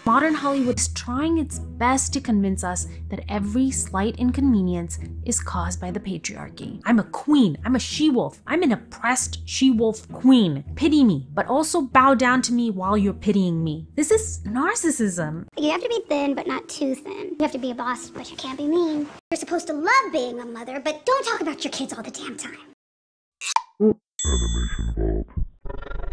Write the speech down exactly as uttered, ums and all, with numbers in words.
Modern Hollywood is trying its best to convince us that every slight inconvenience is caused by the patriarchy. I'm a queen. I'm a she-wolf. I'm an oppressed she-wolf queen. Pity me, but also bow down to me while you're pitying me. This is narcissism. You have to be thin, but not too thin. You have to be a boss, but you can't be mean. You're supposed to love being a mother, but don't talk about your kids all the damn time. Animation Vault.